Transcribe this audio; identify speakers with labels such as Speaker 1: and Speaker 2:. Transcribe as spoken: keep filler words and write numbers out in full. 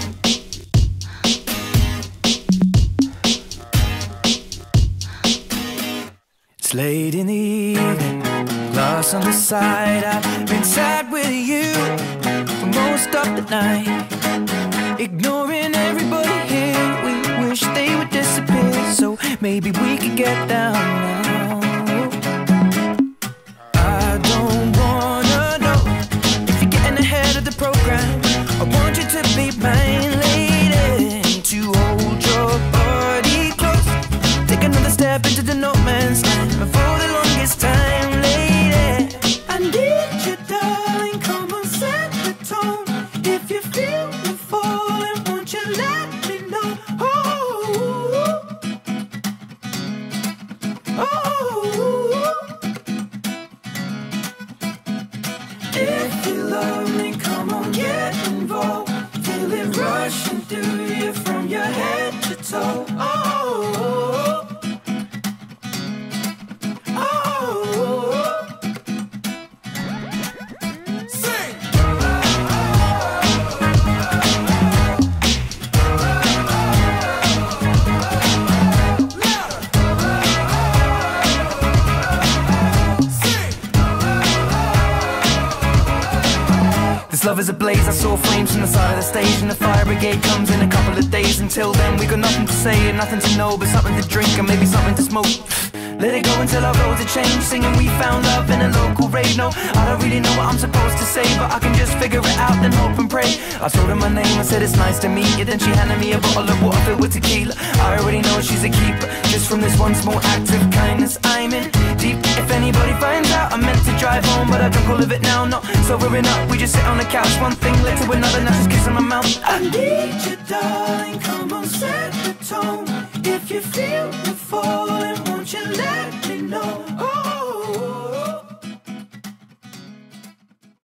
Speaker 1: It's late in the evening, glass on the side. I've been sad with you for most of the night, ignoring everybody here. We wish they would disappear, so maybe we could get down now. I don't wanna know if you're getting ahead of the program. I want you to be mine, lady, to hold your body close. Take another step into the no man's land for the longest time, lady. I need you, darling, come on, set the tone. If you feel me falling, won't you let me know? Oh, oh. If you love me, come on, get involved. Feel it rushing through you from your head to toe. Oh, this love is ablaze. I saw flames from the side of the stage, and the fire brigade comes in a couple of days. Until then we got nothing to say and nothing to know, but something to drink and maybe something to smoke. Let it go until our roads are changed, singing we found love in a local rave. No, I don't really know what I'm supposed to say, but I can just figure it out and hope and pray. I told her my name, I said it's nice to meet you. Then she handed me a bottle of water filled with tequila. I already know she's a keeper, just from this one small act of kindness. I'm in deep. If anybody finds out, I meant to drive home, but I drunk all of it now. Not sobering up, we just sit on the couch. One thing led to another, now just kissing my mouth. I need you, darling, come on.